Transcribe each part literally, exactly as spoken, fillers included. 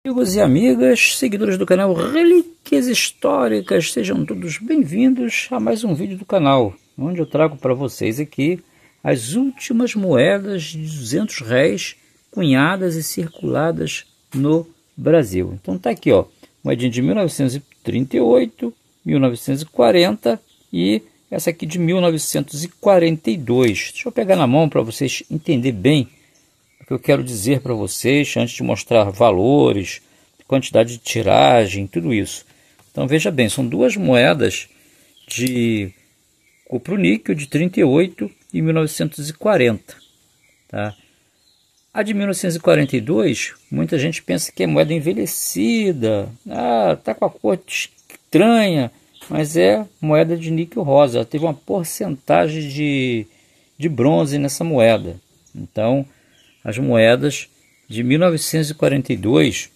Amigos e amigas, seguidores do canal Relíquias Históricas, sejam todos bem-vindos a mais um vídeo do canal, onde eu trago para vocês aqui as últimas moedas de duzentos réis cunhadas e circuladas no Brasil. Então tá aqui, ó, moedinha de mil novecentos e trinta e oito, mil novecentos e quarenta e essa aqui de mil novecentos e quarenta e dois. Deixa eu pegar na mão para vocês entenderem bem que eu quero dizer para vocês antes de mostrar valores, quantidade de tiragem, tudo isso. Então veja bem, são duas moedas de cupro-níquel de trinta e oito e mil novecentos e quarenta, tá? A de mil novecentos e quarenta e dois, muita gente pensa que é moeda envelhecida, ah, tá com a cor estranha, mas é moeda de níquel rosa. Ela teve uma porcentagem de, de bronze nessa moeda. Então as moedas de mil novecentos e quarenta e dois,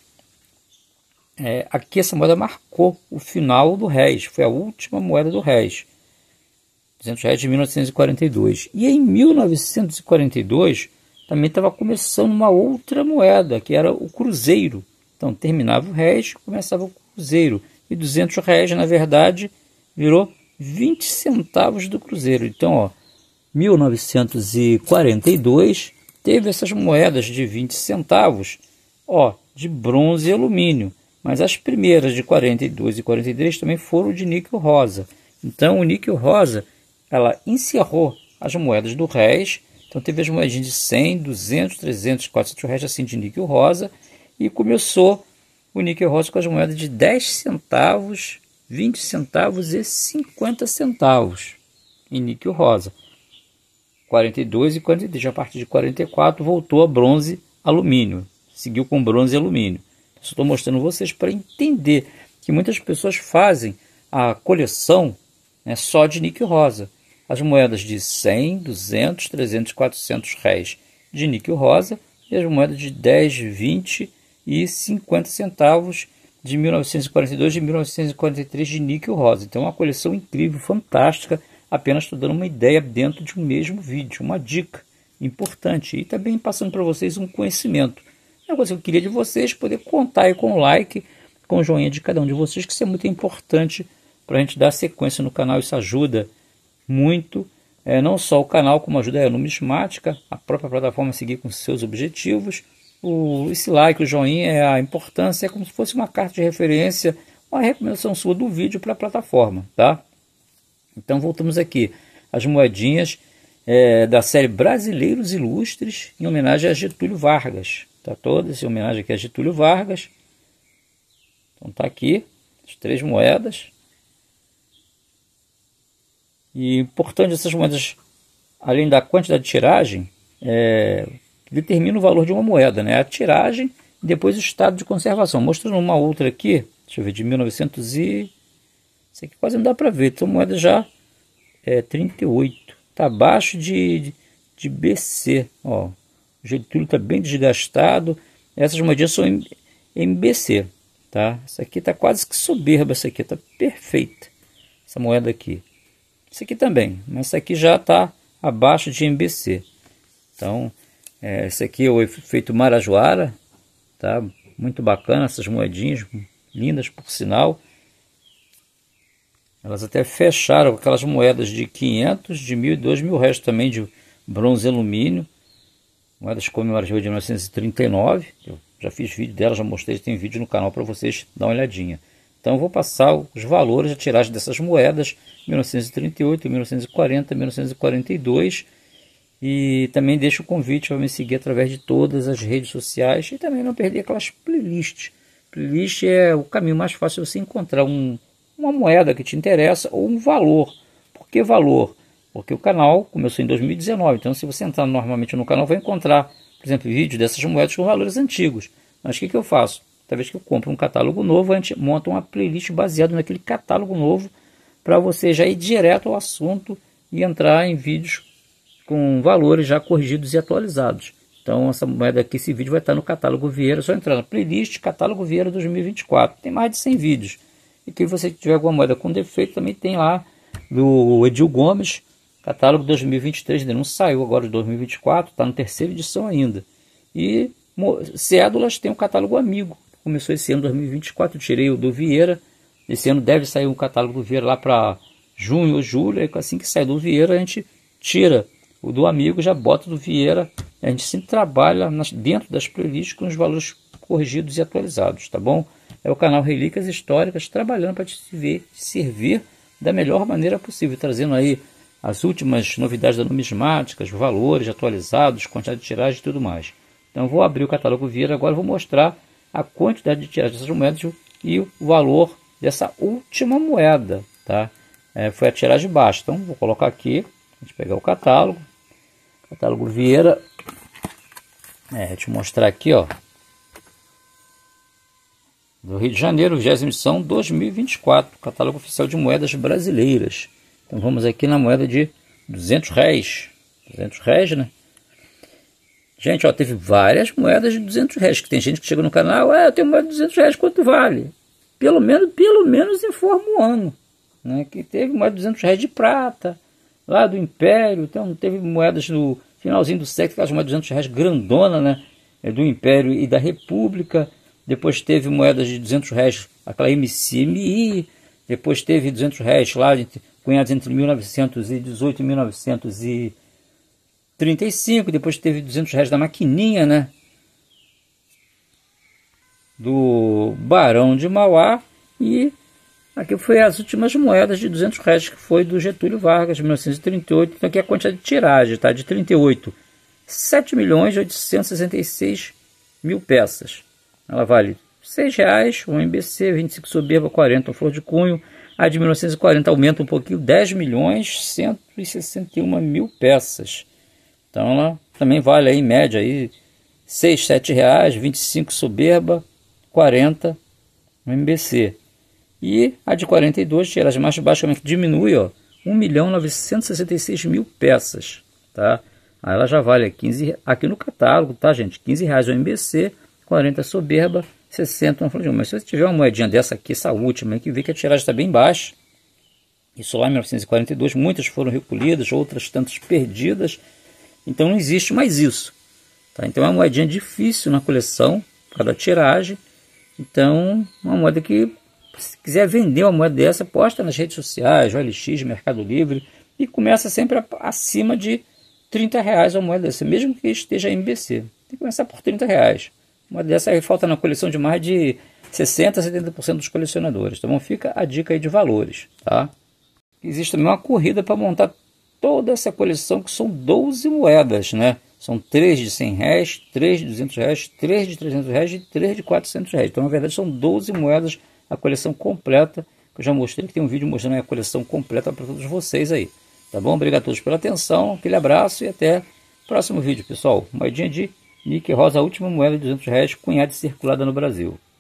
é, aqui essa moeda marcou o final do réis, foi a última moeda do réis, duzentos réis de mil novecentos e quarenta e dois. E em mil novecentos e quarenta e dois também estava começando uma outra moeda, que era o cruzeiro. Então terminava o réis, começava o cruzeiro, e duzentos réis na verdade virou vinte centavos do cruzeiro. Então, ó, mil novecentos e quarenta e dois teve essas moedas de vinte centavos, ó, de bronze e alumínio, mas as primeiras de quarenta e dois e quarenta e três também foram de níquel rosa. Então o níquel rosa, ela encerrou as moedas do réis. Então teve as moedinhas de cem, duzentos, trezentos, quatrocentos réis assim de níquel rosa, e começou o níquel rosa com as moedas de dez centavos, vinte centavos e cinquenta centavos em níquel rosa. quarenta e dois e quarenta e três, a partir de quarenta e quatro voltou a bronze alumínio, seguiu com bronze e alumínio. Estou mostrando vocês para entender que muitas pessoas fazem a coleção, né, só de níquel rosa. As moedas de cem, duzentos, trezentos, quatrocentos réis de níquel rosa e as moedas de dez, vinte e cinquenta centavos de mil novecentos e quarenta e dois e de mil novecentos e quarenta e três de níquel rosa. Então é uma coleção incrível, fantástica. Apenas estou dando uma ideia dentro de um mesmo vídeo, uma dica importante e também passando para vocês um conhecimento. É uma coisa que eu queria de vocês, poder contar aí com o like, com o joinha de cada um de vocês, que isso é muito importante para a gente dar sequência no canal. Isso ajuda muito, é, não só o canal, como ajuda a numismática, a própria plataforma a seguir com seus objetivos. O, esse like, o joinha, é a importância, é como se fosse uma carta de referência, uma recomendação sua do vídeo para a plataforma, tá? Então voltamos aqui às moedinhas é, da série Brasileiros Ilustres, em homenagem a Getúlio Vargas. Tá todas em homenagem aqui a Getúlio Vargas. Então tá aqui as três moedas. E importante, essas moedas, além da quantidade de tiragem, é, determina o valor de uma moeda, né? A tiragem e depois o estado de conservação. Mostrando uma outra aqui, deixa eu ver, de mil e novecentos e... Isso aqui quase não dá para ver. Então moeda já é trinta e oito. Está abaixo de, de, de B C. Ó, o Getúlio está bem desgastado. Essas moedinhas são em, em B C. Tá? Essa aqui está quase que soberba. Essa aqui está perfeita. Essa moeda aqui. Essa aqui também. Mas essa aqui já está abaixo de M B C. Então, é, esse aqui é o efeito Marajoara. Tá? Muito bacana essas moedinhas. Lindas por sinal. Elas até fecharam com aquelas moedas de quinhentos, de mil e dois mil réis também de bronze e alumínio. Moedas comemorativas de mil novecentos e trinta e nove. Eu já fiz vídeo delas, já mostrei, tem vídeo no canal para vocês dar uma olhadinha. Então eu vou passar os valores, a tiragem dessas moedas, mil novecentos e trinta e oito, mil novecentos e quarenta, mil novecentos e quarenta e dois. E também deixo o convite para me seguir através de todas as redes sociais e também não perder aquelas playlists. Playlist é o caminho mais fácil de você encontrar um uma moeda que te interessa ou um valor. Por que valor? Porque o canal começou em dois mil e dezenove, então se você entrar normalmente no canal vai encontrar, por exemplo, vídeos dessas moedas com valores antigos. Mas o que, que eu faço? Toda vez que eu compro um catálogo novo, a gente monta uma playlist baseada naquele catálogo novo para você já ir direto ao assunto e entrar em vídeos com valores já corrigidos e atualizados. Então essa moeda aqui, esse vídeo vai estar no catálogo Vieira, é só entrar na playlist catálogo Vieira dois mil e vinte e quatro. Tem mais de cem vídeos. E que você tiver alguma moeda com defeito, também tem lá do Edil Gomes, catálogo dois mil e vinte e três, ainda não saiu agora de dois mil e vinte e quatro, está na terceira edição ainda. E cédulas tem um catálogo amigo, começou esse ano, dois mil e vinte e quatro, eu tirei o do Vieira. Esse ano deve sair o catálogo do Vieira lá para junho ou julho, assim que sair do Vieira a gente tira o do amigo, já bota do Vieira. A gente sempre trabalha nas, dentro das playlists com os valores corrigidos e atualizados, tá bom? É o canal Relíquias Históricas, trabalhando para te servir, te servir da melhor maneira possível, trazendo aí as últimas novidades da numismática, os valores atualizados, quantidade de tiragem e tudo mais. Então vou abrir o catálogo Vieira agora, vou mostrar a quantidade de tiragem dessas moedas e o valor dessa última moeda, tá? É, foi a tiragem baixa, então vou colocar aqui, a gente pegar o catálogo, catálogo Vieira, é, vou te mostrar aqui, ó, do Rio de Janeiro, vigésima edição dois mil e vinte e quatro, catálogo oficial de moedas brasileiras. Então vamos aqui na moeda de duzentos réis, duzentos réis, né? Gente, ó, teve várias moedas de duzentos réis, que tem gente que chega no canal, é, eu tenho moeda de duzentos réis, quanto vale? Pelo menos, pelo menos informa o ano, né? Que teve moeda de duzentos réis de prata, lá do Império, então teve moedas no finalzinho do século, aquelas moedas de duzentos réis grandona, né? Do Império e da República. Depois teve moedas de duzentos réis, aquela M C M I, depois teve duzentos réis lá, cunhados entre mil novecentos e dezoito e mil novecentos e trinta e cinco, depois teve duzentos réis da maquininha, né? Do Barão de Mauá, e aqui foi as últimas moedas de duzentos réis, que foi do Getúlio Vargas, de mil novecentos e trinta e oito, então aqui é a quantidade de tiragem, tá? De trinta e oito, sete milhões oitocentos e sessenta e seis mil peças. Ela vale seis reais, um M B C, vinte e cinco soberba, quarenta flor de cunho. A de mil novecentos e quarenta aumenta um pouquinho, dez milhões cento e sessenta e uma mil peças. Então ela também vale aí, em média aí seis, sete reais, vinte e cinco soberba, quarenta um M B C. E a de quarenta e dois, tiragem mais baixa, diminui, ó, um milhão novecentos e sessenta e seis mil peças, tá? Aí ela já vale quinze aqui no catálogo, tá, gente? quinze reais o M B C, quarenta soberba, sessenta uma flor de cunho. Mas se você tiver uma moedinha dessa aqui, essa última, que vê que a tiragem está bem baixa, isso lá em mil novecentos e quarenta e dois, muitas foram recolhidas, outras tantas perdidas, então não existe mais isso, tá? Então é uma moedinha difícil na coleção, por causa da tiragem. Então, uma moeda que, se quiser vender uma moeda dessa, posta nas redes sociais, O L X, Mercado Livre, e começa sempre acima de trinta reais a moeda dessa, mesmo que esteja M B C. Tem que começar por trinta reais. Uma dessa aí falta na coleção de mais de sessenta, setenta por cento dos colecionadores. Então fica a dica aí de valores, tá? Existe também uma corrida para montar toda essa coleção, que são doze moedas, né? São três de cem reais, três de duzentos reais, três de trezentos reais e três de quatrocentos reais. Então, na verdade, são doze moedas, a coleção completa, que eu já mostrei, que tem um vídeo mostrando a coleção completa para todos vocês aí. Tá bom? Obrigado a todos pela atenção, aquele abraço e até o próximo vídeo, pessoal. Moedinha de Nick Rosa, a última moeda de duzentos reais cunhada e circulada no Brasil.